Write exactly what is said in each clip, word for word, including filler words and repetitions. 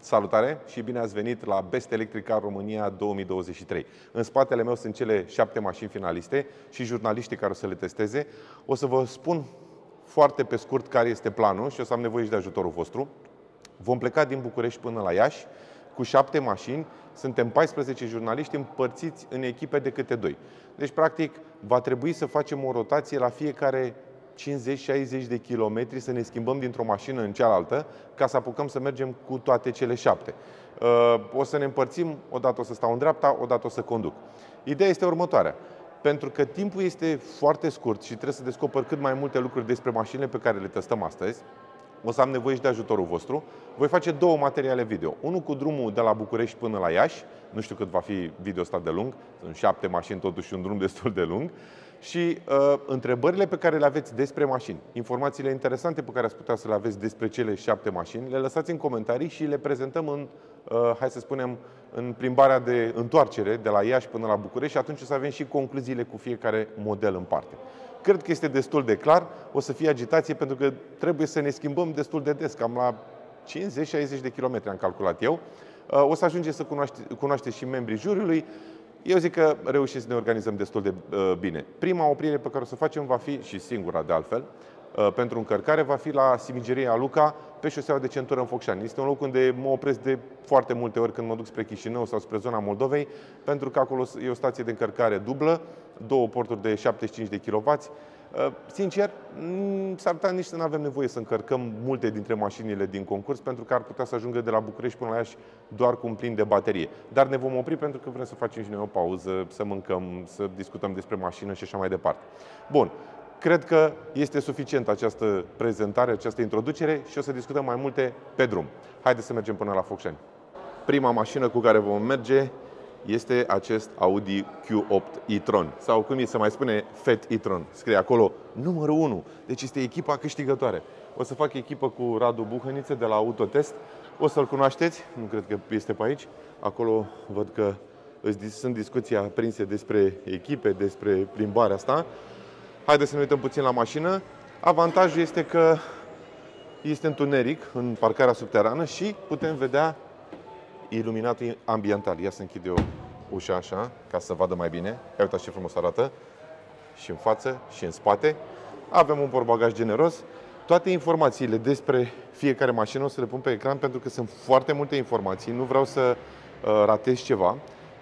Salutare și bine ați venit la Best Electric Car România două mii douăzeci și trei. În spatele meu sunt cele șapte mașini finaliste și jurnaliștii care o să le testeze. O să vă spun foarte pe scurt care este planul și o să am nevoie și de ajutorul vostru. Vom pleca din București până la Iași cu șapte mașini. Suntem paisprezece jurnaliști împărțiți în echipe de câte doi. Deci, practic, va trebui să facem o rotație la fiecare cincizeci șaizeci de kilometri, să ne schimbăm dintr-o mașină în cealaltă, ca să apucăm să mergem cu toate cele șapte. O să ne împărțim, odată o să stau în dreapta, odată o să conduc. Ideea este următoarea. Pentru că timpul este foarte scurt și trebuie să descoper cât mai multe lucruri despre mașinile pe care le testăm astăzi, o să am nevoie și de ajutorul vostru. Voi face două materiale video. Unul cu drumul de la București până la Iași. Nu știu cât va fi video ăsta de lung. Sunt șapte mașini, totuși un drum destul de lung. Și uh, întrebările pe care le aveți despre mașini, informațiile interesante pe care ați putea să le aveți despre cele șapte mașini, le lăsați în comentarii și le prezentăm în, uh, hai să spunem, în plimbarea de întoarcere de la Iași până la București și atunci o să avem și concluziile cu fiecare model în parte. Cred că este destul de clar, o să fie agitație pentru că trebuie să ne schimbăm destul de des, cam la cincizeci șaizeci de kilometri am calculat eu. O să ajungeți să cunoaște, cunoașteți și membrii juriului. Eu zic că reușim să ne organizăm destul de uh, bine. Prima oprire pe care o să facem va fi, și singura de altfel, uh, pentru încărcare, va fi la Simigeria Luca, pe șoseaua de centură în Focșani. Este un loc unde mă opresc de foarte multe ori când mă duc spre Chișinău sau spre zona Moldovei, pentru că acolo e o stație de încărcare dublă, două porturi de șaptezeci și cinci de kilowați. Sincer, s-ar putea nici să nu avem nevoie să încărcăm multe dintre mașinile din concurs, pentru că ar putea să ajungă de la București până la Iași doar cu un plin de baterie. Dar ne vom opri pentru că vrem să facem și noi o pauză, să mâncăm, să discutăm despre mașină și așa mai departe. Bun, cred că este suficient această prezentare, această introducere și o să discutăm mai multe pe drum. Haideți să mergem până la Focșani. Prima mașină cu care vom merge este acest Audi Q opt e-tron, sau cum se mai spune, F E T e-tron. Scrie acolo numărul unu. Deci este echipa câștigătoare. O să fac echipă cu Radu Buhăniță de la Autotest. O să-l cunoașteți, nu cred că este pe aici. Acolo văd că sunt discuții aprinse despre echipe, despre plimbarea asta. Haideți să ne uităm puțin la mașină. Avantajul este că este întuneric în parcarea subterană și putem vedea iluminatul ambiental. Ia să închid eu ușa așa, ca să vadă mai bine. Ia uitați ce frumos arată. Și în față, și în spate. Avem un portbagaj generos. Toate informațiile despre fiecare mașină o să le pun pe ecran, pentru că sunt foarte multe informații. Nu vreau să uh, ratez ceva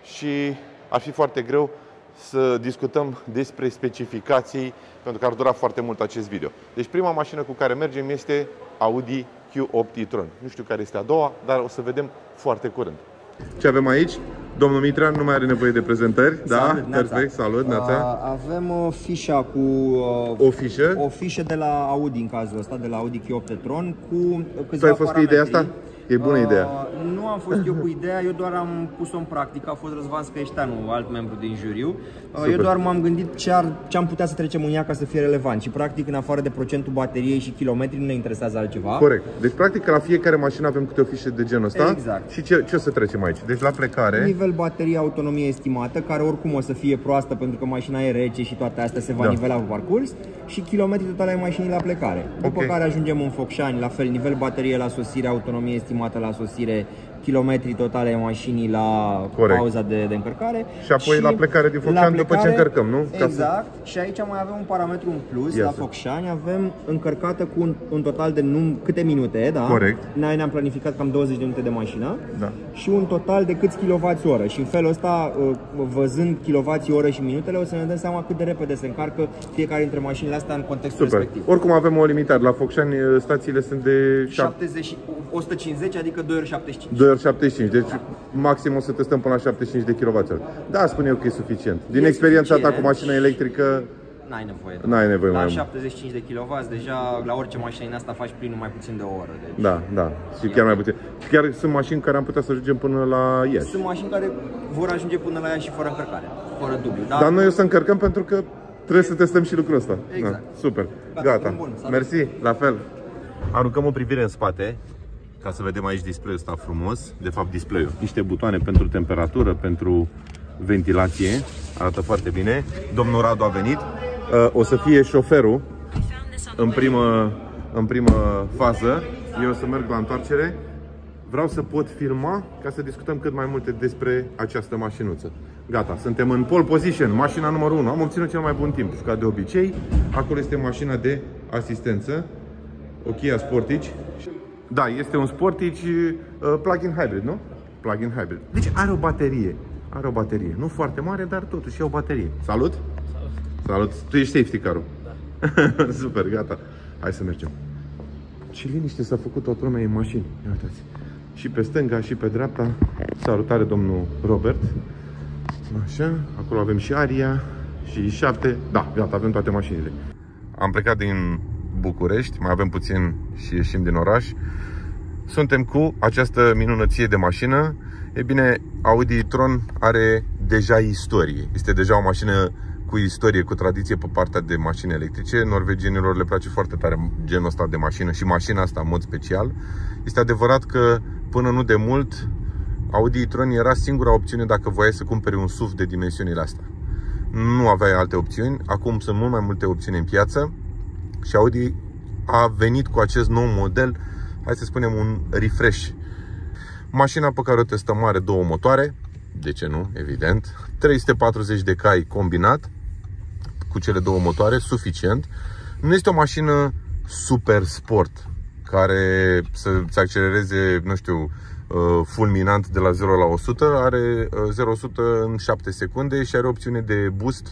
și ar fi foarte greu să discutăm despre specificații, pentru că ar dura foarte mult acest video. Deci prima mașină cu care mergem este Audi Q opt e-tron. Nu știu care este a doua, dar o să vedem foarte curând. Ce avem aici? Domnul Mitran nu mai are nevoie de prezentări. Salut, da? Perfect, salut, Neața. Avem o fișa cu uh, o fișă? O fișă de la Audi în cazul ăsta, de la Audi Q opt e-tron cu câțiva Tu ai fost cu ideea asta? E bună ideea. Uh, nu am fost eu cu ideea, eu doar am pus-o în practică. A fost Răzvan Scăieșteanu, alt membru din juriu. Uh, eu doar m-am gândit ce, ar, ce am putea să trecem în ea ca să fie relevant. Și practic, în afară de procentul bateriei și kilometri, nu ne interesează altceva. Corect. Deci practic la fiecare mașină avem câte o fișă de genul ăsta. Exact. Și ce, ce o să trecem aici? Deci la plecare nivel baterie, autonomie estimată, care oricum o să fie proastă pentru că mașina e rece și toate astea se va da. nivela pe parcurs. Și kilometri totale ai mașinii la plecare. După okay. care ajungem în Focșani, la fel, nivel baterie la sosire, autonomie estimată la sosire, kilometri totale mașinii la Corect. pauza de, de încărcare. Și apoi și la plecare din Focșani după ce încărcăm, nu? Exact. Să... Și aici mai avem un parametru în plus. Yes. La Focșani avem încărcată cu un, un total de num, câte minute, da? Corect. Noi ne-am planificat cam douăzeci de minute de mașină. Da. Și un total de câți kilowați-oră. Și în felul ăsta, văzând kilowați-oră și minutele, o să ne dăm seama cât de repede se încarcă fiecare dintre mașinile astea în contextul Super. respectiv. Oricum avem o limitare. La Focșani stațiile sunt de șaptezeci, o sută cincizeci, adică doi ori șaptezeci și cinci. doi ori șaptezeci și cinci. Deci maxim o să testăm până la șaptezeci și cinci de kilowați. Da, spun eu că e suficient. Din e experiența suficient. ta cu mașina electrică, n-ai nevoie. N-ai nevoie la mai șaptezeci și cinci de kilowați, deja la orice mașină din asta faci plinul mai puțin de o oră. Deci... Da, da. Și chiar mai puțin. Și chiar sunt mașini care am putea să ajungem până la Iași. Sunt mașini care vor ajunge până la Iași și fără încărcare, fără dublu. Dar, Dar noi o să încărcăm pentru că trebuie să testăm și lucrul ăsta. Exact. Da, super. Gata. Gata. Bun, Mersi, la fel. Aruncăm o privire în spate, ca să vedem aici display-ul ăsta frumos. De fapt, display-ul. Niște butoane pentru temperatură, pentru ventilație. Arată foarte bine. Domnul Radu a venit. O să fie șoferul în primă, în primă fază. Eu o să merg la întoarcere. vreau să pot filma ca să discutăm cât mai multe despre această mașinuță. Gata, suntem în pole position, mașina numărul unu. Am obținut cel mai bun timp, ca de obicei. Acolo este mașina de asistență, o Kia Sportage. Da, este un Sportage uh, plug-in hybrid, nu? Plug-in hybrid. Deci are o baterie. Are o baterie. Nu foarte mare, dar totuși e o baterie. Salut! Salut! Salut! Tu ești safety car-ul? Da. Super, gata. Hai să mergem. Ce liniște s-a făcut toată lumea în mașini. Ia uitați. Și pe stânga și pe dreapta. Salutare, domnul Robert. Așa, acolo avem și Aria și i șapte. Da, gata, avem toate mașinile. Am plecat din București, mai avem puțin și ieșim din oraș. Suntem cu această minunăție de mașină. E bine, Audi e-tron are deja istorie. Este deja o mașină cu istorie, cu tradiție pe partea de mașini electrice. Norvegienilor le place foarte tare genul ăsta de mașină și mașina asta în mod special. Este adevărat că până nu de mult Audi e-tron era singura opțiune dacă voiai să cumperi un S U V de dimensiunile astea. Nu aveai alte opțiuni. Acum sunt mult mai multe opțiuni în piață și Audi a venit cu acest nou model, hai să spunem un refresh. Mașina pe care o testăm are două motoare, de ce nu, evident, trei sute patruzeci de cai combinat cu cele două motoare, suficient. Nu este o mașină super sport care să-ți accelereze, nu știu, fulminant de la zero la o sută, are zero la o sută în șapte secunde și are opțiune de boost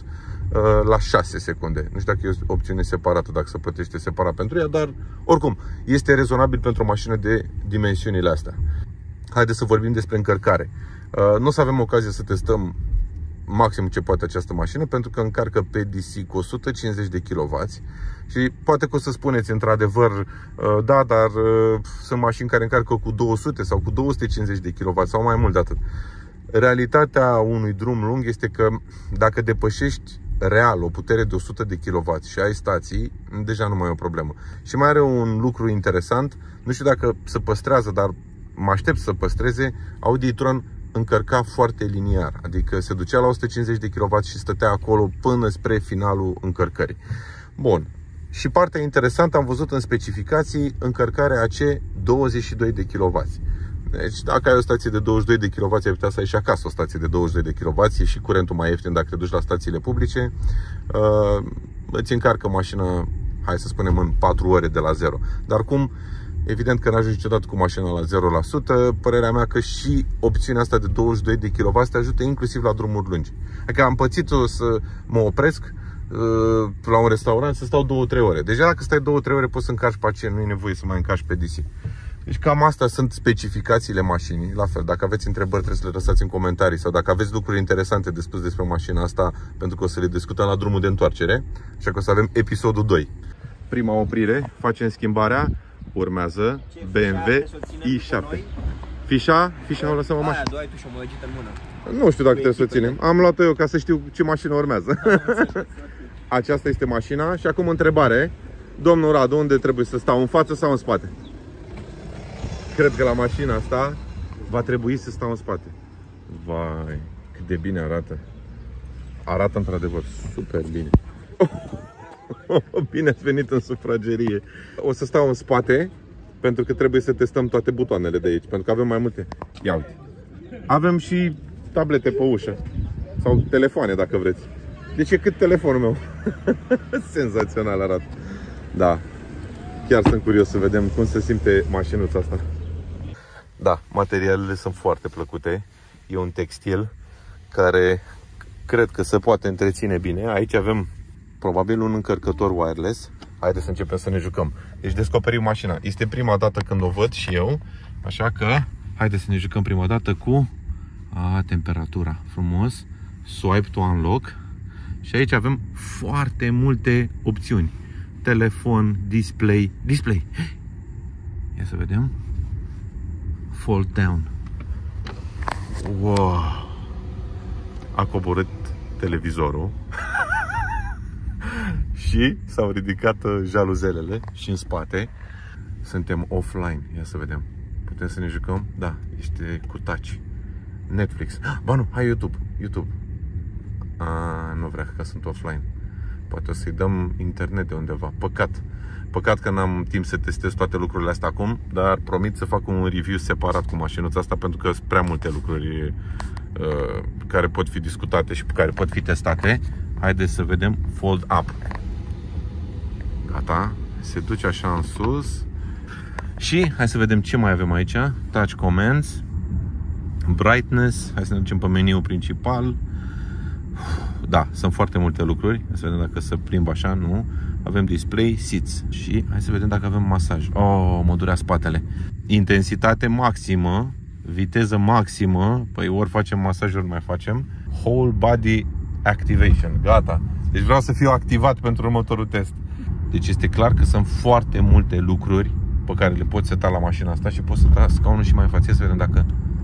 la șase secunde. Nu știu dacă e o opțiune separată, dacă se plătește separat pentru ea, dar oricum este rezonabil pentru o mașină de dimensiunile astea. Haideți să vorbim despre încărcare. Nu o să avem ocazia să testăm maxim ce poate această mașină, pentru că încarcă pe D C cu o sută cincizeci de kilowați și poate că o să spuneți într-adevăr, da, dar sunt mașini care încarcă cu două sute sau cu două sute cincizeci de kilowați sau mai mult de atât. Realitatea unui drum lung este că dacă depășești real o putere de o sută de kilowați și ai stații, deja nu mai e o problemă. Și mai are un lucru interesant, nu știu dacă se păstrează, dar mă aștept să păstreze. Audi e-tron încărca foarte liniar, adică se ducea la o sută cincizeci de kilowați și stătea acolo până spre finalul încărcării. Bun. Și partea interesantă, am văzut în specificații încărcarea A C douăzeci și doi de kilowați. Deci dacă ai o stație de douăzeci și doi de kilowați, ai putea să ai și acasă o stație de douăzeci și doi de kilowați, e și curentul mai ieftin dacă te duci la stațiile publice. Uh, îți încarcă mașina, hai să spunem, în patru ore de la zero. Dar cum, evident că n-ajungi niciodată cu mașina la zero la sută, părerea mea că și opțiunea asta de douăzeci și doi de kilowați te ajută inclusiv la drumuri lungi. Adică am pățit-o să mă opresc uh, la un restaurant să stau două trei ore. Deja dacă stai două trei ore poți să încarci pe aceea, nu e nevoie să mai încarci pe D C. Deci cam astea sunt specificațiile mașinii. La fel, dacă aveți întrebări trebuie să le lăsați în comentarii sau dacă aveți lucruri interesante de spus despre mașina asta, pentru că o să le discutăm la drumul de întoarcere, așa că o să avem episodul doi. Prima oprire, facem schimbarea, urmează B M W i șapte. Fișa? Fișa o lăsăm în mașină. Aia, ai tu și o mălăgită în mână. Nu știu dacă trebuie să o ținem. Am luat-o eu ca să știu ce mașină urmează. Aceasta este mașina și acum întrebare. Domnul Radu, unde trebuie să stau? În față sau în spate? Cred că la mașina asta va trebui să stau în spate. Vai, cât de bine arată. Arată într-adevăr super bine. Bine ați venit în sufragerie. O să stau în spate pentru că trebuie să testăm toate butoanele de aici, pentru că avem mai multe. Ia uite. Avem și tablete pe ușă sau telefoane dacă vreți. Deci e cât telefonul meu. Senzațional arată. Da. Chiar sunt curios să vedem cum se simte mașinuța asta. Da, materialele sunt foarte plăcute. E un textil care cred că se poate întreține bine. Aici avem probabil un încărcător wireless. Haideți să începem să ne jucăm. Deci descoperim mașina. Este prima dată când o văd și eu. Așa că haideți să ne jucăm prima dată cu a, temperatura. Frumos. Swipe to unlock. Și aici avem foarte multe opțiuni. Telefon, display, display. Ia să vedem. Fold down. Wow. A coborât televizorul. Și s-au ridicat jaluzelele și în spate. Suntem offline. Ia să vedem. Putem să ne jucăm? Da, este cu touch. Netflix. Ba nu, hai YouTube. YouTube. A, nu vrea că sunt offline. Poate o să-i dăm internet de undeva. Păcat. Păcat că n-am timp să testez toate lucrurile astea acum, dar promit să fac un review separat cu mașinuța asta, pentru că sunt prea multe lucruri uh, care pot fi discutate și care pot fi testate. Haideți să vedem fold up. Gata, se duce așa în sus. Și hai să vedem ce mai avem aici. Touch commands, brightness, hai să ne ducem pe meniul principal. Da, sunt foarte multe lucruri. Hai să vedem dacă se plimbă așa, nu. Avem display, seats și hai să vedem dacă avem masaj. Oh, mă durea spatele. Intensitate maximă, viteză maximă. Păi ori facem masaj, ori mai facem. Whole body activation. Gata. Deci vreau să fiu activat pentru următorul test. Deci este clar că sunt foarte multe lucruri pe care le poți seta la mașina asta și poți seta scaunul și mai în față. Să vedem dacă...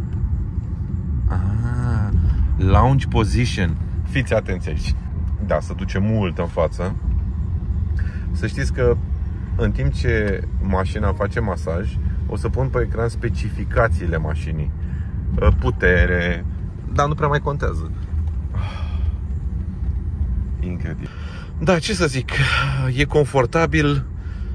Ah, lounge position. Fiți atenți aici. Da, se duce mult în față. Să știți că în timp ce mașina face masaj, o să pun pe ecran specificațiile mașinii. Putere, dar nu prea mai contează. Incredibil. Da, ce să zic, e confortabil.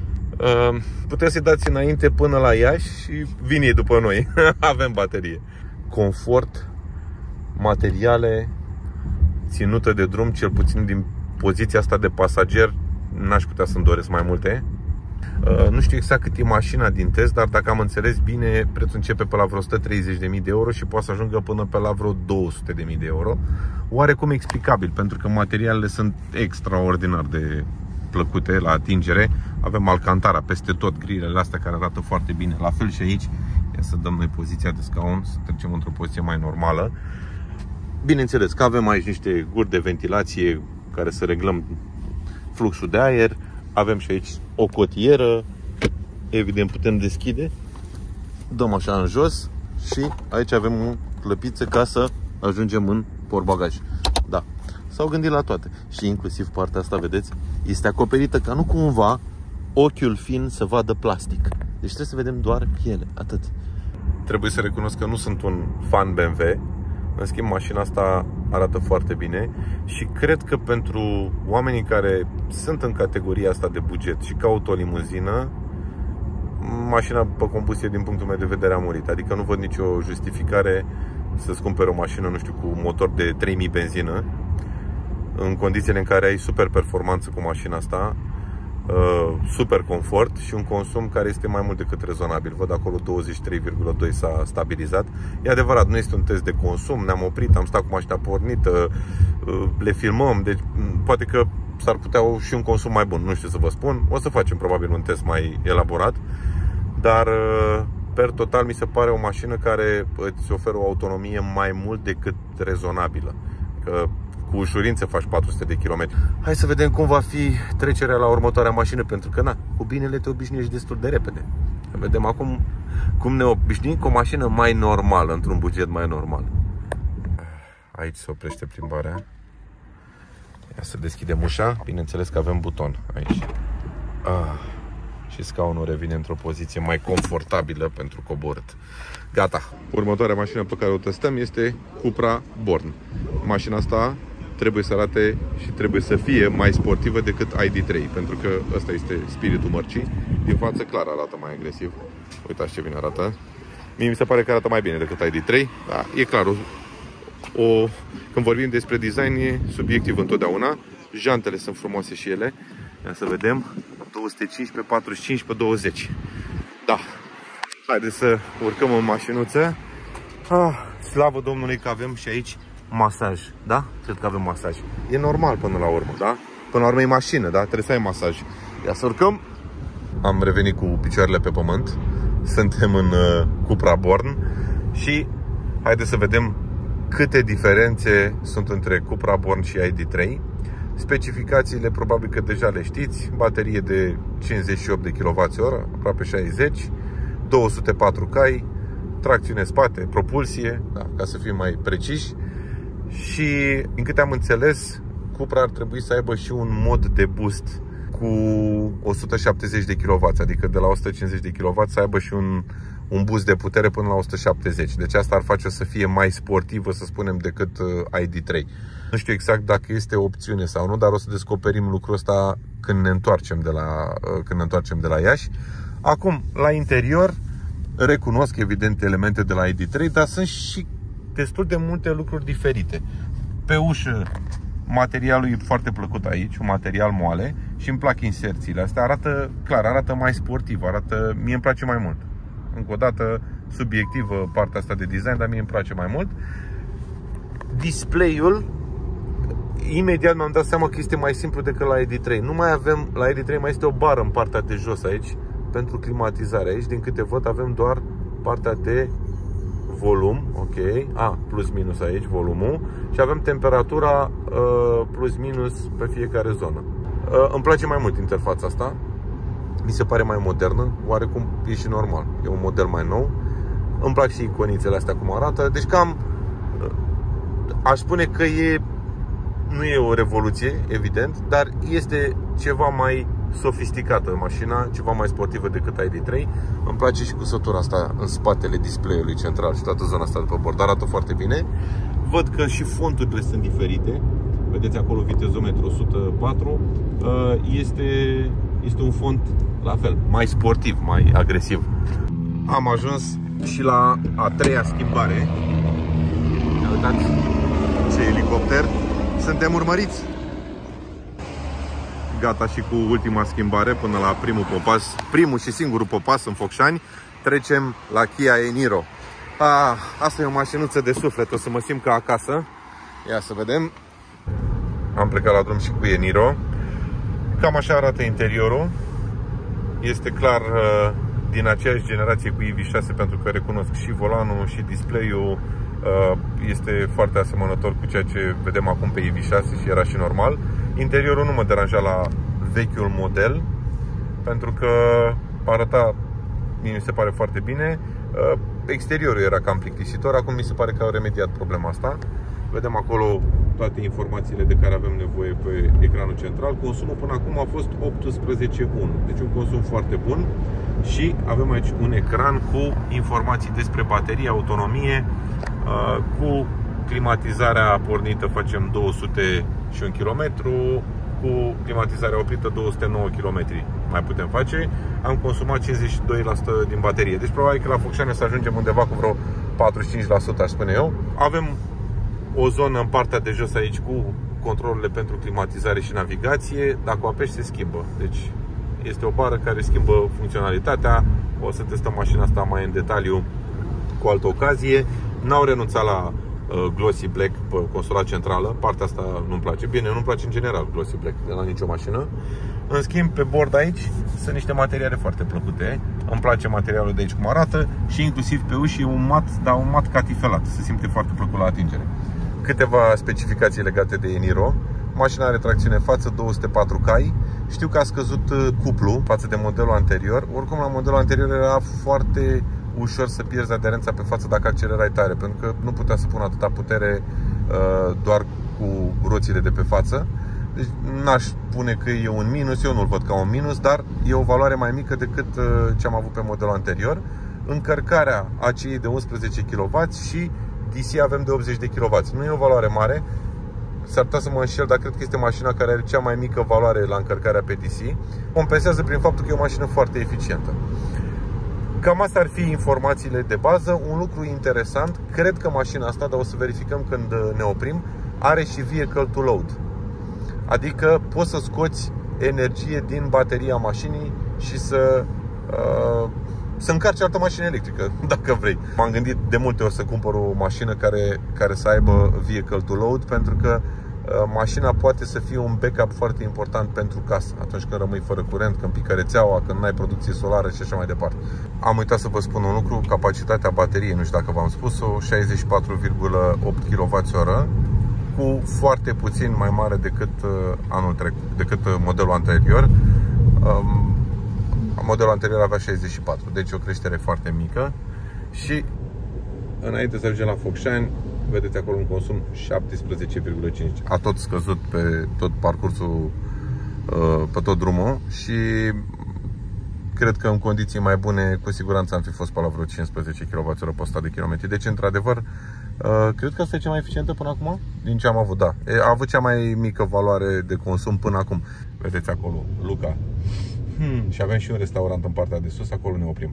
Puteți să-i dați înainte până la Iași și vin ei după noi. Avem baterie. Confort, materiale, ținută de drum, cel puțin din poziția asta de pasager, n-aș putea să-mi doresc mai multe. Uh, nu știu exact cât e mașina din test, dar dacă am înțeles bine, prețul începe pe la vreo o sută treizeci de mii de euro și poate să ajungă până pe la vreo două sute de mii de euro. Oarecum explicabil, pentru că materialele sunt extraordinar de plăcute la atingere. Avem Alcantara peste tot, grilele astea care arată foarte bine. La fel și aici. Ia să dăm noi poziția de scaun, să trecem într-o poziție mai normală. Bineînțeles că avem aici niște guri de ventilație care să reglăm fluxul de aer. Avem și aici o cotieră. Evident putem deschide. Dăm așa în jos și aici avem o clăpiță ca să ajungem în portbagaj. Da, s-au gândit la toate. Și inclusiv partea asta, vedeți, este acoperită ca nu cumva ochiul fin să vadă plastic. Deci trebuie să vedem doar piele, atât. Trebuie să recunosc că nu sunt un fan B M W. În schimb, mașina asta arată foarte bine și cred că pentru oamenii care sunt în categoria asta de buget și caută o limuzină, mașina pe combustie, din punctul meu de vedere, a murit. Adică nu văd nicio justificare să-ți cumperi o mașină, nu știu, cu motor de trei mii benzină, în condițiile în care ai super performanță cu mașina asta, super confort și un consum care este mai mult decât rezonabil. Văd acolo douăzeci și trei virgulă doi s-a stabilizat. E adevărat, nu este un test de consum. Ne-am oprit, am stat cu mașina pornită, le filmăm, deci poate că s-ar putea și un consum mai bun, nu știu să vă spun. O să facem probabil un test mai elaborat, dar per total mi se pare o mașină care îți oferă o autonomie mai mult decât rezonabilă. Că cu ușurință faci patru sute de kilometri. Hai să vedem cum va fi trecerea la următoarea mașină, pentru că na, cu binele te obișnuiești destul de repede. Vedem acum cum ne obișnuim cu o mașină mai normală, într-un buget mai normal. Aici se oprește plimbarea. Ia să deschidem ușa. Bineînțeles că avem buton aici. Ah, și scaunul revine într-o poziție mai confortabilă pentru coborât. Gata. Următoarea mașină pe care o testăm este Cupra Born. Mașina asta trebuie să arate și trebuie să fie mai sportivă decât I D trei, pentru că ăsta este spiritul mărcii. Din față clar arată mai agresiv. Uitați ce bine arată. Mie mi se pare că arată mai bine decât I D trei. Da, e clar, o, o, când vorbim despre design e subiectiv întotdeauna. Jantele sunt frumoase și ele. Ia să vedem. două sute cincisprezece, patruzeci și cinci pe douăzeci. Da. Haideți să urcăm în mașinuță. Ah, slavă Domnului că avem și aici masaj, da? Cred că avem masaj. E normal până la urmă, da? Până la urmă e mașină, da? Trebuie să ai masaj. Ia să urcăm. Am revenit cu picioarele pe pământ. Suntem în uh, Cupra Born și haideți să vedem câte diferențe sunt între Cupra Born și I D trei. Specificațiile probabil că deja le știți. Baterie de cincizeci și opt de kilowați-oră, aproape șaizeci, două sute patru cai, tracțiune spate, propulsie, da, ca să fim mai preciși. Și, din câte am înțeles, Cupra ar trebui să aibă și un mod de boost cu o sută șaptezeci de kilowați, adică de la o sută cincizeci de kilowați să aibă și un, un boost de putere până la o sută șaptezeci. Deci asta ar face să fie mai sportivă, să spunem, decât I D trei. Nu știu exact dacă este o opțiune sau nu, dar o să descoperim lucrul ăsta când ne întoarcem de la, când ne întoarcem de la Iași. Acum, la interior, recunosc evident elemente de la I D trei, dar sunt și destul de multe lucruri diferite. Pe ușă, materialul e foarte plăcut aici, un material moale, și îmi plac inserțiile astea. Arată, clar, arată mai sportiv, arată, mie îmi place mai mult. Încă o dată, subiectivă partea asta de design, dar mie îmi place mai mult. Display-ul, imediat mi-am dat seama că este mai simplu decât la I D trei. Nu mai avem, la I D trei mai este o bară în partea de jos aici pentru climatizare. Aici, din câte văd, avem doar partea de volum, ok, a, plus minus aici, volumul, și avem temperatura uh, plus minus pe fiecare zonă. Uh, îmi place mai mult interfața asta, mi se pare mai modernă, oarecum e și normal, e un model mai nou. Îmi plac și iconițele astea cum arată, deci cam uh, aș spune că e, nu e o revoluție, evident, dar este ceva mai sofisticată mașina, ceva mai sportivă decât I D trei. Îmi place și cusătura asta în spatele display-ului central și toată zona asta de pe bord, arată foarte bine. Văd că și fonturile sunt diferite. Vedeți acolo vitezometru o sută patru. Este, este un font la fel, mai sportiv, mai agresiv. Am ajuns și la a treia schimbare. Uitați ce elicopter. Suntem urmăriți. Gata și cu ultima schimbare până la primul popas, primul și singurul popas în Focșani. Trecem la Kia e-Niro. Ah, asta e o mașinuță de suflet, o să mă simt ca acasă. Ia să vedem. Am plecat la drum și cu e-Niro. Cam așa arată interiorul. Este clar din aceeași generație cu I V șase, pentru că recunosc și volanul și display-ul este foarte asemănător cu ceea ce vedem acum pe I V șase și era și normal. Interiorul nu mă deranja la vechiul model, pentru că arăta, mie mi se pare foarte bine. Exteriorul era cam plictisitor, acum mi se pare că au remediat problema asta. Vedem acolo toate informațiile de care avem nevoie pe ecranul central. Consumul până acum a fost optsprezece virgulă unu, deci un consum foarte bun. Și avem aici un ecran cu informații despre baterie, autonomie, cu climatizarea pornită facem două sute și un kilometru, cu climatizarea oprită două sute nouă kilometri mai putem face. Am consumat cincizeci și doi la sută din baterie, deci probabil că la Focșani să ajungem undeva cu vreo patruzeci și cinci la sută, aș spune eu. Avem o zonă în partea de jos aici cu controlele pentru climatizare și navigație. Dacă o apeși, se schimbă, deci este o bară care schimbă funcționalitatea. O să testăm mașina asta mai în detaliu cu altă ocazie. N-au renunțat la uh, Glossy Black pe consola centrală. Partea asta nu-mi place. Bine, nu-mi place în general Glossy Black de la nicio mașină. În schimb, pe bord aici sunt niște materiale foarte plăcute. Îmi place materialul de aici cum arată. Și inclusiv pe uși e un mat, dar un mat catifelat. Se simte foarte plăcut la atingere. Câteva specificații legate de e-Niro. Mașina are tracțiune în față, două sute patru cai. Știu că a scăzut cuplu față de modelul anterior. Oricum, la modelul anterior era foarte ușor să pierzi aderența pe față dacă accelerai tare, pentru că nu putea să pună atâta putere uh, doar cu roțile de pe față. Deci n-aș spune că e un minus, eu nu-l văd ca un minus, dar e o valoare mai mică decât uh, ce am avut pe modelul anterior. Încărcarea A C I de unsprezece kilowați și D C avem de optzeci de kilowați. Nu e o valoare mare. S-ar putea să mă înșel, dar cred că este mașina care are cea mai mică valoare la încărcarea pe D C. Compensează prin faptul că e o mașină foarte eficientă. Cam astea ar fi informațiile de bază. Un lucru interesant, cred că mașina asta, dar o să verificăm când ne oprim, are și vehicle to load. Adică poți să scoți energie din bateria mașinii și să, uh, să încarci altă mașină electrică, dacă vrei. M-am gândit de multe ori să cumpăr o mașină care, care să aibă vehicle to load, pentru că mașina poate să fie un backup foarte important pentru casă. Atunci când rămâi fără curent, când pică rețeaua, când n-ai producție solară și așa mai departe. Am uitat să vă spun un lucru, capacitatea bateriei, nu știu dacă v-am spus-o, șaizeci și patru virgulă opt kilowați oră, cu foarte puțin mai mare decât anul trecut, decât modelul anterior. Modelul anterior avea șaizeci și patru, deci o creștere foarte mică. Și înainte să ajungem la Focșani, vedeți acolo un consum șaptesprezece virgulă cinci. A tot scăzut pe tot parcursul, pe tot drumul. Și cred că în condiții mai bune, cu siguranță am fi fost pe la vreo cincisprezece kilowați-oră pe o sută de kilometri. Deci, într-adevăr, cred că asta e cea mai eficientă până acum, din ce am avut, da. A avut cea mai mică valoare de consum până acum. Vedeți acolo, Luca. Hmm. Și avem și un restaurant în partea de sus, acolo ne oprim.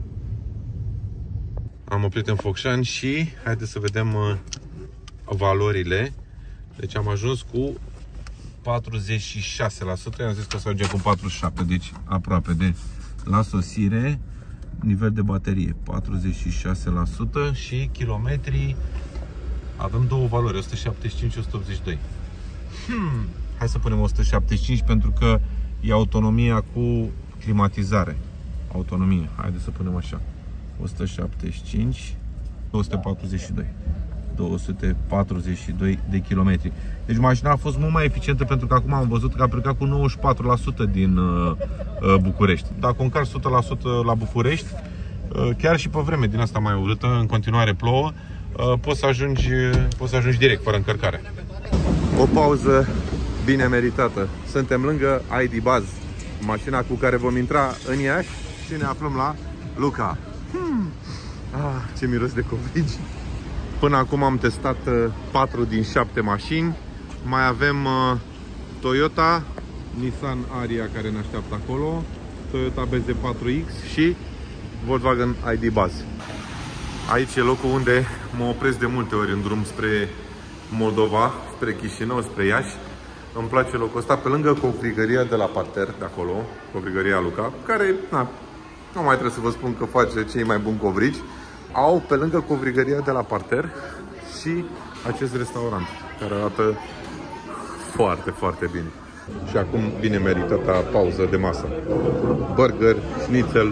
Am oprit în Focșani și haideți să vedem uh, valorile. Deci am ajuns cu patruzeci și șase la sută, i-am zis că o să ajungem cu patruzeci și șapte, deci aproape de la sosire. Nivel de baterie patruzeci și șase la sută și kilometri avem două valori, o sută șaptezeci și cinci și o sută optzeci și doi. Hmm. Hai să punem o sută șaptezeci și cinci pentru că e autonomia cu climatizare. Autonomie, haideți să punem așa. o sută șaptezeci și cinci, două sute patruzeci și doi. două sute patruzeci și doi de kilometri. Deci mașina a fost mult mai eficientă pentru că acum am văzut că a plecat cu nouăzeci și patru la sută din uh, București. Dacă încarci o sută la sută la București, uh, chiar și pe vreme din asta mai urâtă, în continuare plouă, uh, poți să ajungi, poți să ajungi direct, fără încărcare. O pauză bine meritată. Suntem lângă I D Buzz, mașina cu care vom intra în Iași și ne aflăm la Luca. Hmm. Ah, ce miros de covrigi! Până acum am testat patru din șapte mașini. Mai avem uh, Toyota, Nissan Ariya care ne așteaptă acolo, Toyota B Z patru X și Volkswagen I D Buzz. Aici e locul unde mă opresc de multe ori în drum spre Moldova, spre Chișinău, spre Iași. Îmi place locul ăsta, pe lângă covrigăria de la parter, de acolo, covrigăria Luca, care, na, nu mai trebuie să vă spun că face cei mai buni covrigi. Au pe lângă covrigăria de la parter și acest restaurant, care arată foarte, foarte bine. Și acum vine meritata pauză de masă. Burger, schnitzel,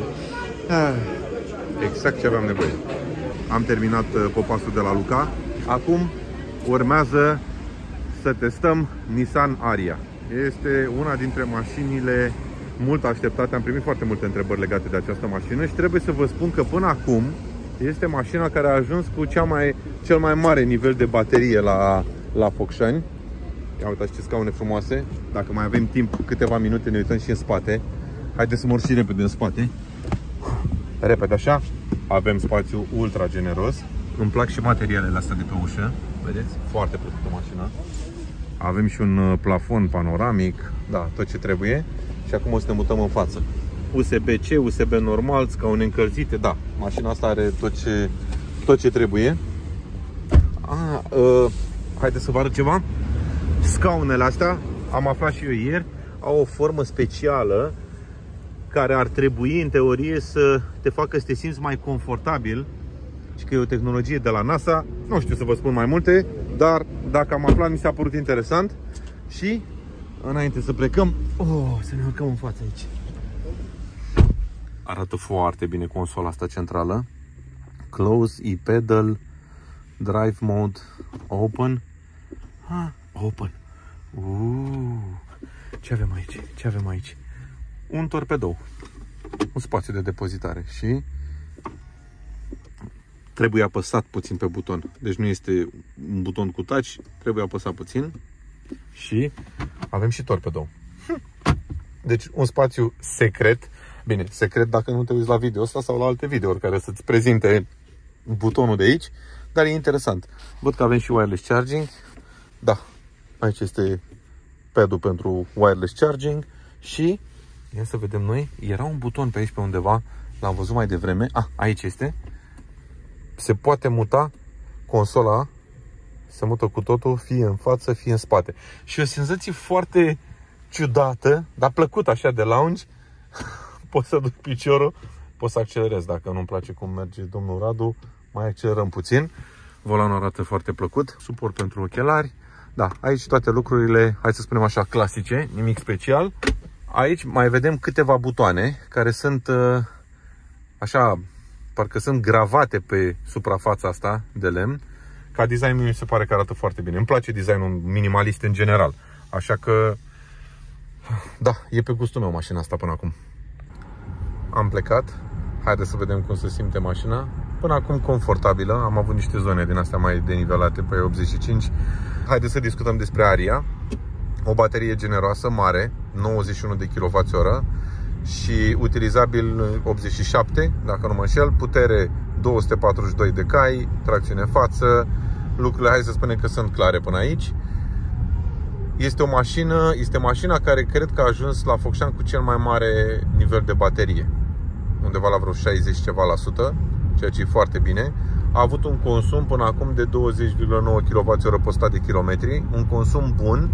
exact ce aveam nevoie. Am terminat popasul de la Luca. Acum urmează să testăm Nissan Ariya. Este una dintre mașinile mult așteptate. Am primit foarte multe întrebări legate de această mașină și trebuie să vă spun că până acum este mașina care a ajuns cu cea mai, cel mai mare nivel de baterie la, la Focșani. Ia uitați ce scaune frumoase. Dacă mai avem timp, câteva minute, ne uităm și în spate. Haideți să mă urc și repede în spate. Repede așa. Avem spațiu ultra generos. Îmi plac și materialele astea de pe ușă. Vedeți? Foarte plăcută mașina. Avem și un plafon panoramic. Da, tot ce trebuie. Și acum o să ne mutăm în față. U S B C, U S B normal, scaune încălzite. Da, mașina asta are tot ce, tot ce trebuie. A, uh, haideți să vă arăt ceva. Scaunele astea, am aflat și eu ieri, au o formă specială care ar trebui, în teorie, să te facă să te simți mai confortabil. Și că e o tehnologie de la NASA. Nu știu să vă spun mai multe, dar dacă am aflat, mi s-a părut interesant. Și, înainte să plecăm, oh, să ne urcăm în față aici. Arată foarte bine consola asta centrală. Close, e-pedal, drive mode, open. Ah, open. Uh, ce avem aici? Ce avem aici? Un torpedou. Un spațiu de depozitare și trebuie apăsat puțin pe buton. Deci nu este un buton cu touch, trebuie apăsat puțin și avem și torpedou. Deci un spațiu secret. Bine, secret dacă nu te uiți la video ăsta sau la alte videouri care să-ți prezinte butonul de aici, dar e interesant. Văd că avem și wireless charging. Da, aici este pad-ul pentru wireless charging și ia să vedem noi, era un buton pe aici pe undeva, l-am văzut mai devreme. Ah, aici este. Se poate muta consola, se mută cu totul, fie în față, fie în spate. Și o senzație foarte ciudată, dar plăcută așa de lounge. Poți să duci piciorul, poți să accelerezi. Dacă nu-mi place cum merge domnul Radu, mai accelerăm puțin. Volanul arată foarte plăcut. Suport pentru ochelari. Da, aici toate lucrurile, hai să spunem așa, clasice, nimic special. Aici mai vedem câteva butoane care sunt așa, parcă sunt gravate pe suprafața asta de lemn. Ca design mi se pare că arată foarte bine. Îmi place designul minimalist în general. Așa că, da, e pe gustul meu mașina asta până acum. Am plecat. Haideți să vedem cum se simte mașina. Până acum confortabilă. Am avut niște zone din astea mai denivelate pe optzeci și cinci. Haideți să discutăm despre Ariya. O baterie generoasă, mare, nouăzeci și unu de kilowați oră. și utilizabil optzeci și șapte, dacă nu mă înșel, putere două sute patruzeci și doi de cai, tracțiune în față. Lucrurile, hai să spunem că sunt clare până aici. Este o mașină, este mașina care cred că a ajuns la Focșani cu cel mai mare nivel de baterie, undeva la vreo șaizeci ceva la sută, ceea ce e foarte bine. A avut un consum până acum de douăzeci virgulă nouă kilowatt-ore pe o sută de kilometri, un consum bun.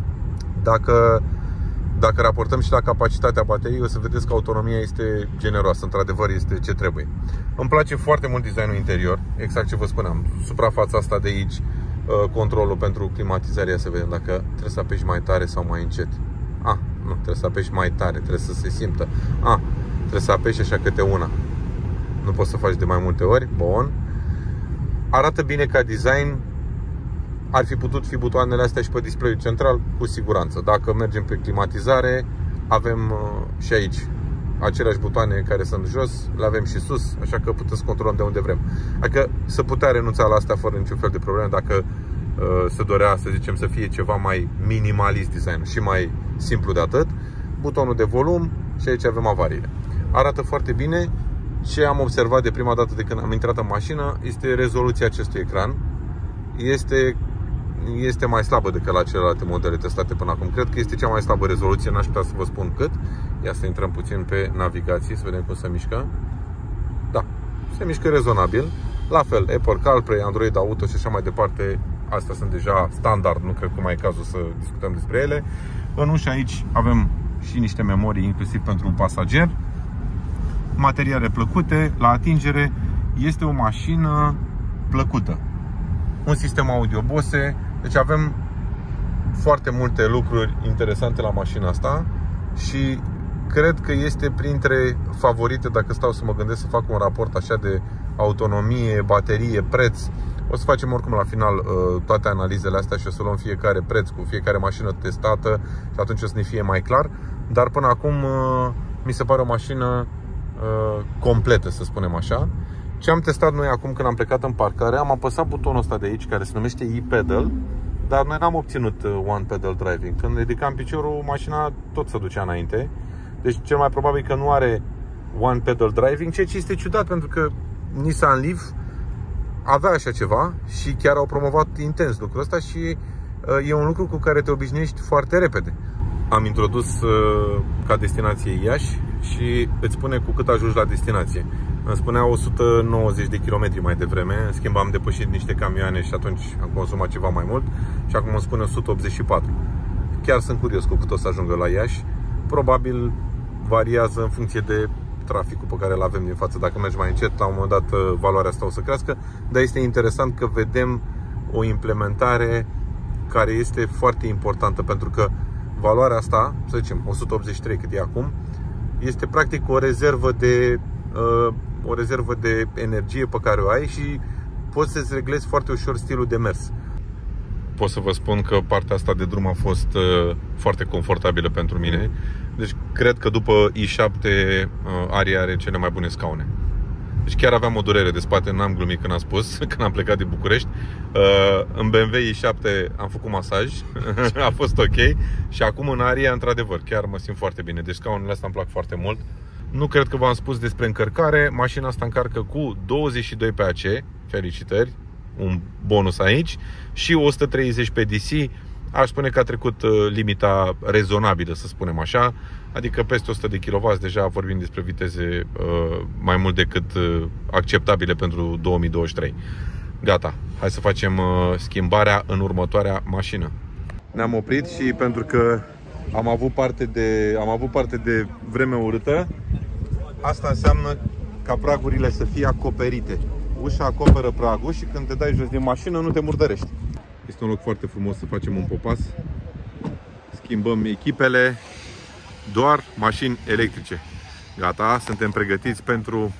Dacă, dacă raportăm și la capacitatea bateriei, o să vedeți că autonomia este generoasă, într-adevăr este ce trebuie. Îmi place foarte mult designul interior, exact ce vă spuneam, suprafața asta de aici, controlul pentru climatizare, să vedem dacă trebuie să apeși mai tare sau mai încet. Ah, nu, trebuie să apeși mai tare, trebuie să se simtă. Ah, trebuie să apeși așa câte una. Nu poți să faci de mai multe ori. Bun. Arată bine ca design. Ar fi putut fi butoanele astea și pe display-ul central, cu siguranță. Dacă mergem pe climatizare, avem și aici aceleași butoane care sunt jos, le avem și sus, așa că putem să controlăm de unde vrem. Adică să putea renunța la astea fără niciun fel de probleme dacă uh, se dorea, să zicem, să fie ceva mai minimalist design și mai simplu de atât. Butonul de volum și aici avem avariile. Arată foarte bine. Ce am observat de prima dată de când am intrat în mașină este rezoluția acestui ecran. Este, este mai slabă decât la celelalte modele testate până acum. Cred că este cea mai slabă rezoluție, n-aș putea să vă spun cât. Ia să intrăm puțin pe navigație, să vedem cum se mișcă. Da, se mișcă rezonabil. La fel, Apple CarPlay, Android Auto și așa mai departe. Astea sunt deja standard, nu cred că mai e cazul să discutăm despre ele. În ușă aici avem și niște memorii, inclusiv pentru un pasager. Materiale plăcute, la atingere. Este o mașină plăcută. Un sistem audio Bose. Deci avem foarte multe lucruri interesante la mașina asta și cred că este printre favorite, dacă stau să mă gândesc să fac un raport așa de autonomie, baterie, preț. O să facem oricum la final toate analizele astea și o să luăm fiecare preț cu fiecare mașină testată și atunci o să ne fie mai clar. Dar până acum mi se pare o mașină completă, să spunem așa. Ce am testat noi acum când am plecat în parcare, am apăsat butonul ăsta de aici care se numește e-pedal, dar noi n-am obținut one pedal driving. Când ridicam piciorul, mașina tot se ducea înainte. Deci cel mai probabil că nu are one pedal driving, ceea ce este ciudat pentru că Nissan Leaf avea așa ceva și chiar au promovat intens lucrul ăsta și e un lucru cu care te obișnuiești foarte repede. Am introdus ca destinație Iași și îți spune cu cât ajungi la destinație. Îmi spunea o sută nouăzeci de kilometri mai devreme, în schimb am depășit niște camioane și atunci am consumat ceva mai mult și acum îmi spune o sută optzeci și patru. Chiar sunt curios cu cât o să ajungă la Iași. Probabil variază în funcție de traficul pe care îl avem din față. Dacă mergi mai încet, la un moment dat valoarea asta o să crească, dar este interesant că vedem o implementare care este foarte importantă, pentru că valoarea asta, să zicem o sută optzeci și trei cât e acum, este practic o rezervă de uh, o rezervă de energie pe care o ai și poți să-ți reglezi foarte ușor stilul de mers. Pot să vă spun că partea asta de drum a fost uh, foarte confortabilă pentru mine. Deci cred că după i șapte uh, Aria are cele mai bune scaune. Deci chiar aveam o durere de spate, n-am glumit când am spus, când am plecat de București. uh, În B M W i șapte am făcut masaj, a fost ok. Și acum în Aria, într-adevăr, chiar mă simt foarte bine. Deci scaunele astea îmi plac foarte mult. Nu cred că v-am spus despre încărcare. Mașina asta încarcă cu douăzeci și doi pe A C. Felicitări, un bonus aici. Și o sută treizeci pe D C. Aș spune că a trecut limita rezonabilă, să spunem așa. Adică peste o sută de kilowați. Deja vorbim despre viteze uh, mai mult decât uh, acceptabile pentru două mii douăzeci și trei. Gata, hai să facem uh, schimbarea în următoarea mașină. Ne-am oprit și pentru că am avut parte de, am avut parte de vreme urâtă, asta înseamnă ca pragurile să fie acoperite. Ușa acoperă pragul și când te dai jos din mașină nu te murdărești. Este un loc foarte frumos să facem un popas. Schimbăm echipele. Doar mașini electrice. Gata, suntem pregătiți pentru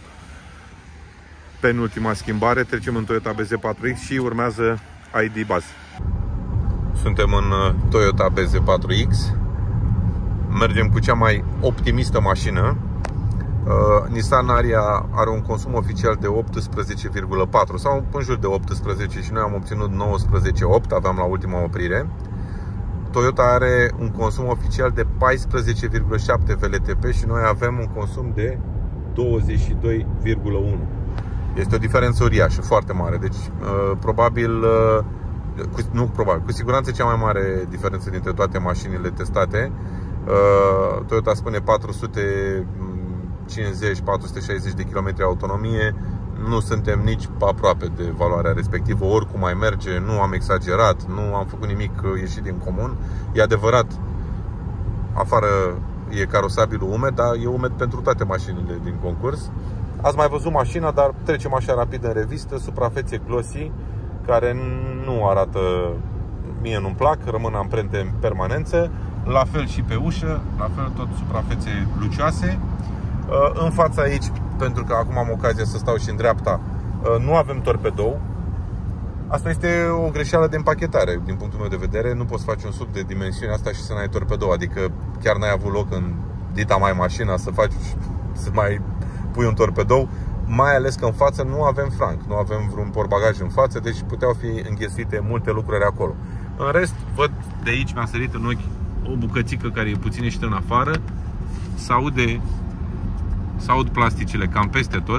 penultima schimbare. Trecem în Toyota B Z patru X și urmează I D Buzz. Suntem în Toyota B Z patru X. Mergem cu cea mai optimistă mașină. Uh, Nissan Aria are un consum oficial de optsprezece virgulă patru sau în jur de optsprezece și noi am obținut nouăsprezece virgulă opt, aveam la ultima oprire. Toyota are un consum oficial de paisprezece virgulă șapte V L T P și noi avem un consum de douăzeci și doi virgulă unu. Este o diferență uriașă, foarte mare. Deci, probabil, cu, nu probabil, cu siguranță cea mai mare diferență dintre toate mașinile testate. Toyota spune patru sute cincizeci patru sute șaizeci de kilometri autonomie. Nu suntem nici aproape de valoarea respectivă, oricum mai merge, nu am exagerat, nu am făcut nimic ieșit din comun. E adevărat, afară e carosabilul umed, dar e umed pentru toate mașinile din concurs. Ați mai văzut mașina, dar trecem așa rapid în revistă. Suprafețe glossy, care nu arată, mie nu-mi plac, rămân amprente în permanență. La fel și pe ușă, la fel tot suprafețe lucioase. În fața aici, pentru că acum am ocazia să stau și în dreapta, nu avem torpedou. Asta este o greșeală de împachetare, din punctul meu de vedere. Nu poți face un sub de dimensiunea asta și să n-ai torpedou. Adică chiar n-ai avut loc în dita mai mașina să faci, să mai pui un torpedou. Mai ales că în față nu avem franc, nu avem vreun portbagaj în față, deci puteau fi înghesuite multe lucruri acolo. În rest, văd de aici, mi-a sărit în ochi o bucățică care e puțin ieșită în afară. S-aude, s-aud plasticile cam peste tot.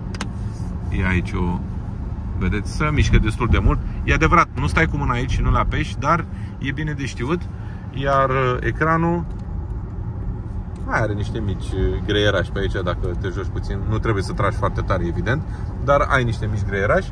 E aici o... Vedeți, se mișcă destul de mult. E adevărat, nu stai cu mâna aici și nu le apeși, dar e bine de știut. Iar ecranul mai are niște mici greierași pe aici, dacă te joci puțin. Nu trebuie să tragi foarte tare, evident, dar ai niște mici greierași.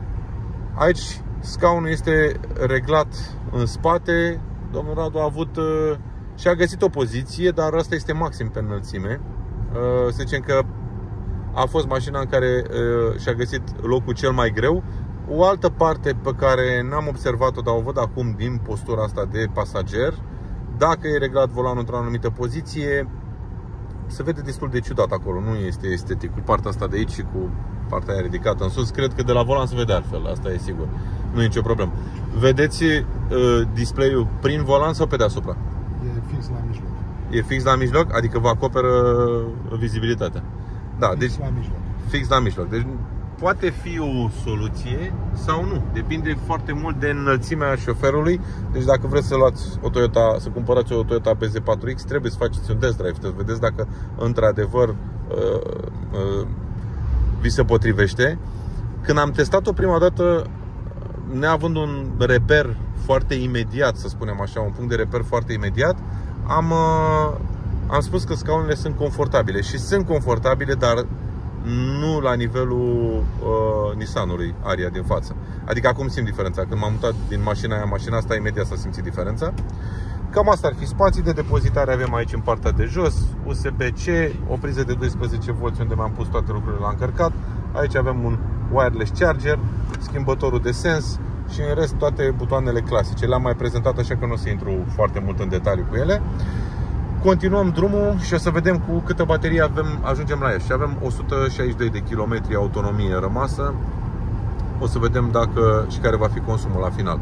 Aici scaunul este reglat în spate. Domnul Radu a avut și a găsit o poziție, dar asta este maxim pe înălțime. Să zicem că a fost mașina în care și-a găsit locul cel mai greu. O altă parte pe care n-am observat-o, dar o văd acum din postura asta de pasager, dacă e reglat volanul într-o anumită poziție, se vede destul de ciudat acolo. Nu este estetic cu partea asta de aici și cu partea aia ridicată în sus. Cred că de la volan se vede altfel, asta e sigur. Nu e nicio problemă. Vedeți uh, display-ul prin volan sau pe deasupra? E fix la mijloc. E fix la mijloc? Adică vă acoperă vizibilitatea. Da, fix deci la mijloc. Fix la mijloc. Deci poate fi o soluție sau nu. Depinde foarte mult de înălțimea șoferului. Deci dacă vreți să luați o Toyota, să cumpărați o Toyota B Z patru X, trebuie să faceți un test drive, să vedeți dacă într-adevăr uh, uh, vi se potrivește. Când am testat-o prima dată, neavând un reper foarte imediat, să spunem așa, un punct de reper foarte imediat, am, uh, am spus că scaunele sunt confortabile. Și sunt confortabile, dar nu la nivelul uh, Nissanului Ariya din față. Adică acum simt diferența. Când m-am mutat din mașina aia, mașina asta, imediat s-a simțit diferența. Cam asta ar fi. Spații de depozitare avem aici în partea de jos, U S B C, o priză de doisprezece volți unde mi-am pus toate lucrurile la încărcat. Aici avem un wireless charger, schimbătorul de sens și în rest toate butoanele clasice. Le-am mai prezentat, așa că nu o să intru foarte mult în detaliu cu ele. Continuăm drumul și o să vedem cu câtă baterie avem, ajungem la ea. Și avem o sută șaizeci și doi de kilometri autonomie rămasă. O să vedem dacă și care va fi consumul la final.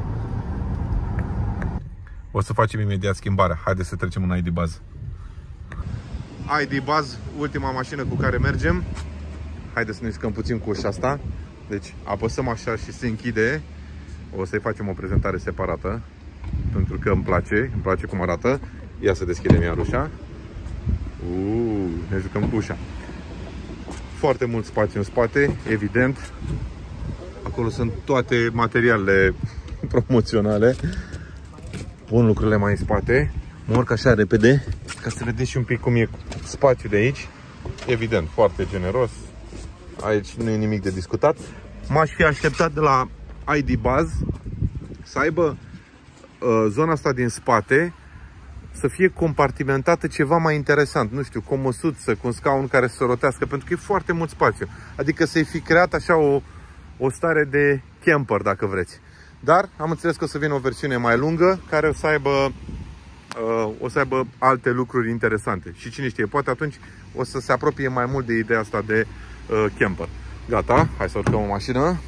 O să facem imediat schimbarea. Haideți să trecem în I D Buzz. I D Buzz, ultima mașină cu care mergem. Haideți să ne jucăm puțin cu ușa asta. Deci apăsăm așa și se închide. O să-i facem o prezentare separată, pentru că îmi place, îmi place cum arată. Ia să deschidem iar ușa. Uuu, ne jucăm cu ușa. Foarte mult spațiu în spate, evident. Acolo sunt toate materialele promoționale. Pun lucrurile mai în spate. Mă urc așa repede, ca să vedeți și un pic cum e spațiul de aici. Evident, foarte generos. Aici nu e nimic de discutat. M-aș fi așteptat de la I D Buzz să aibă uh, zona asta din spate să fie compartimentată ceva mai interesant, nu știu, cu o măsuță, cu un scaun care să se rotească, pentru că e foarte mult spațiu. Adică să-i fi creat așa o, o stare de camper, dacă vreți. Dar am înțeles că o să vină o versiune mai lungă, care o să aibă, uh, o să aibă alte lucruri interesante. Și cine știe, poate atunci o să se apropie mai mult de ideea asta de uh, camper. Gata, hai să urcăm o mașină.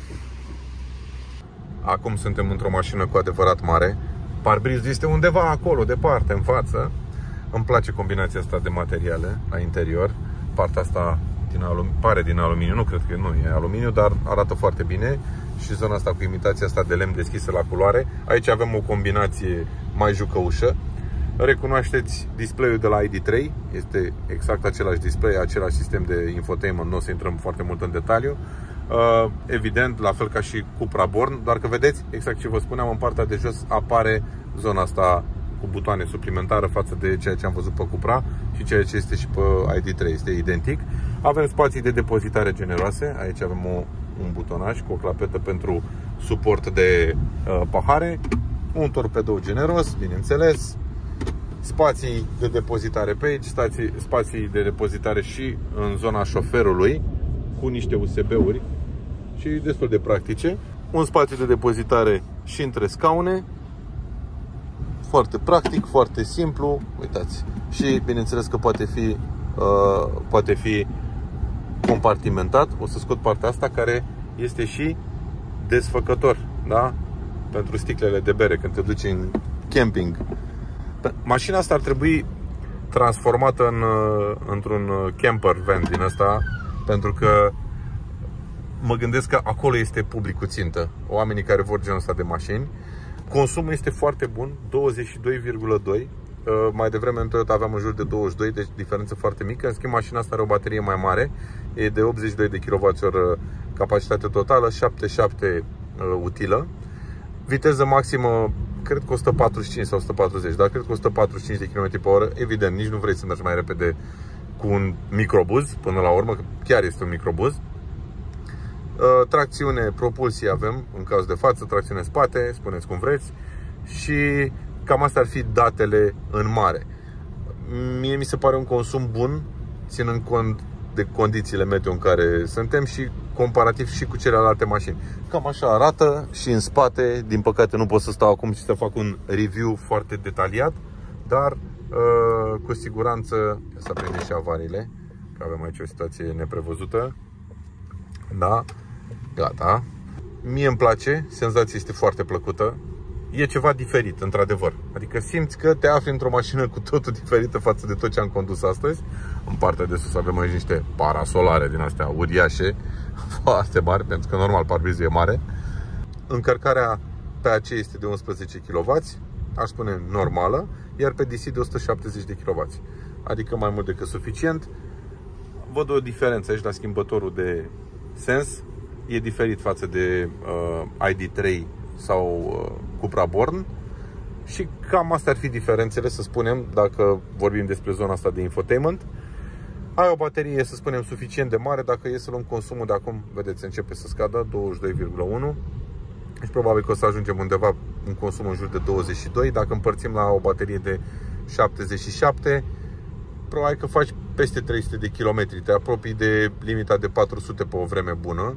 Acum suntem într-o mașină cu adevărat mare. Parbrizul este undeva acolo, departe, în față. Îmi place combinația asta de materiale la interior. Partea asta din aluminiu, pare din aluminiu, nu cred că nu e aluminiu, dar arată foarte bine. Și zona asta cu imitația asta de lemn deschisă la culoare. Aici avem o combinație mai jucăușă. Recunoașteți display-ul de la I D trei, este exact același display, același sistem de infotainment, nu o să intrăm foarte mult în detaliu. Evident, la fel ca și Cupra Born, doar că vedeți, exact ce vă spuneam, în partea de jos apare zona asta cu butoane suplimentară față de ceea ce am văzut pe Cupra și ceea ce este și pe I D trei, este identic. Avem spații de depozitare generoase, aici avem o, un butonaj cu o clapetă pentru suport de uh, pahare, un torpedou generos, bineînțeles, spații de depozitare pe aici, spații, spații de depozitare și în zona șoferului cu niște U S B-uri și destul de practice. Un spațiu de depozitare și între scaune, foarte practic, foarte simplu, uitați. Și bineînțeles că poate fi, uh, poate fi compartimentat. O să scot partea asta care este și desfăcător, da? Pentru sticlele de bere când te duci în camping. Mașina asta ar trebui transformată în, într-un camper van din ăsta, pentru că mă gândesc că acolo este publicul țintă, oamenii care vor genul ăsta de mașini. Consumul este foarte bun, douăzeci și doi virgulă doi. Mai devreme în Toyota aveam în jur de douăzeci și doi, deci diferență foarte mică. În schimb, mașina asta are o baterie mai mare, e de optzeci și doi de kilowatt-ori capacitate totală, șaptezeci și șapte utilă. Viteză maximă, cred că o sută patruzeci și cinci sau o sută patruzeci, dar cred că o sută patruzeci și cinci de kilometri pe oră. Evident, nici nu vrei să mergi mai repede cu un microbuz, până la urmă, că chiar este un microbuz. Tracțiune, propulsie avem, în caz de față, tracțiune spate, spuneți cum vreți. Și cam astea ar fi datele în mare. Mie mi se pare un consum bun, ținând cont de condițiile meteo în care suntem și comparativ și cu celelalte mașini. Cam așa arată și în spate. Din păcate nu pot să stau acum și să fac un review foarte detaliat, dar cu siguranță să prinde și avariile, că avem aici o situație neprevăzută. Da, gata. Mie îmi place, senzația este foarte plăcută. E ceva diferit, într-adevăr. Adică simți că te afli într-o mașină cu totul diferită față de tot ce am condus astăzi. În partea de sus avem aici niște parasolare din astea uriașe, foarte mari, pentru că normal parbrizul e mare. Încărcarea pe A C este de unsprezece kilowați, aș spune normală, iar pe D C de o sută șaptezeci de kilowați, adică mai mult decât suficient. Văd o diferență aici la schimbătorul de sens, e diferit față de uh, I D trei sau uh, Cupra Born. Și cam astea ar fi diferențele, să spunem, dacă vorbim despre zona asta de infotainment. Ai o baterie, să spunem, suficient de mare. Dacă e să luăm consumul de acum, vedeți, începe să scadă, douăzeci și doi virgulă unu. Deci probabil că o să ajungem undeva în consum în jur de douăzeci și doi. Dacă împărțim la o baterie de șaptezeci și șapte, probabil că faci peste trei sute de kilometri. Te apropii de limita de patru sute pe o vreme bună.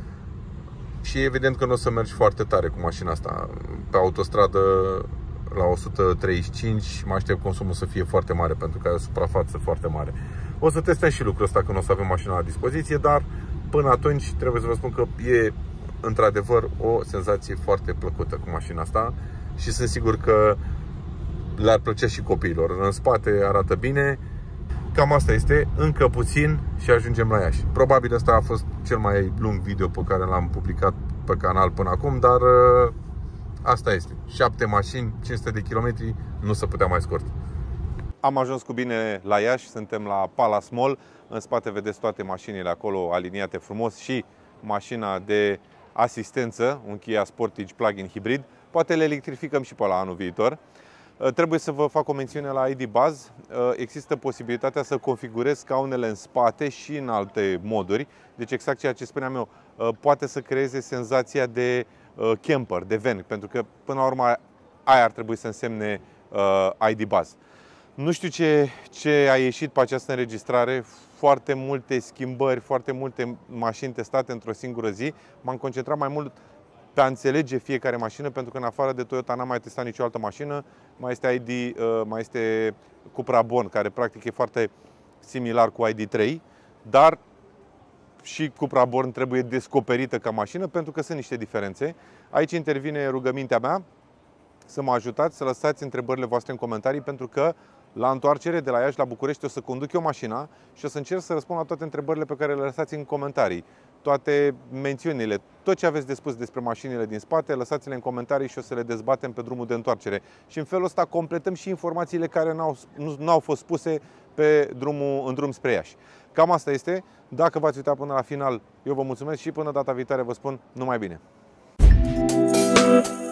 Și evident că nu o să mergi foarte tare cu mașina asta. Pe autostradă la o sută treizeci și cinci mă aștept consumul să fie foarte mare, pentru că ai o suprafață foarte mare. O să testăm și lucrul ăsta când o să avem mașina la dispoziție, dar până atunci trebuie să vă spun că e într-adevăr o senzație foarte plăcută cu mașina asta și sunt sigur că le-ar plăcea și copiilor. În spate arată bine. Cam asta este, încă puțin și ajungem la Iași. Probabil ăsta a fost cel mai lung video pe care l-am publicat pe canal până acum, dar asta este. șapte mașini, cinci sute de kilometri, nu se putea mai scurt. Am ajuns cu bine la Iași, suntem la Palace Mall. În spate vedeți toate mașinile acolo aliniate frumos și mașina de asistență, un Kia Sportage plug-in hibrid. Poate le electrificăm și pe la anul viitor. Trebuie să vă fac o mențiune la I D Buzz. Există posibilitatea să configurez scaunele în spate și în alte moduri. Deci exact ceea ce spuneam eu, poate să creeze senzația de camper, de van, pentru că până la urmă aia ar trebui să însemne I D Buzz. Nu știu ce, ce a ieșit pe această înregistrare, foarte multe schimbări, foarte multe mașini testate într-o singură zi. M-am concentrat mai mult pe a înțelege fiecare mașină, pentru că în afară de Toyota n-am mai testat nicio altă mașină. Mai este I D, mai este Cupra Born, care practic e foarte similar cu I D trei, dar și Cupra Born trebuie descoperită ca mașină, pentru că sunt niște diferențe. Aici intervine rugămintea mea să mă ajutați, să lăsați întrebările voastre în comentarii, pentru că la întoarcere de la Iași la București o să conduc eu mașina și o să încerc să răspund la toate întrebările pe care le lăsați în comentarii. toate mențiunile. Tot ce aveți de spus despre mașinile din spate, lăsați-le în comentarii și o să le dezbatem pe drumul de întoarcere. Și în felul ăsta completăm și informațiile care n-au, nu, n-au fost spuse pe drumul, în drum spre Iași. Cam asta este. Dacă v-ați uitat până la final, eu vă mulțumesc și până data viitoare vă spun numai bine!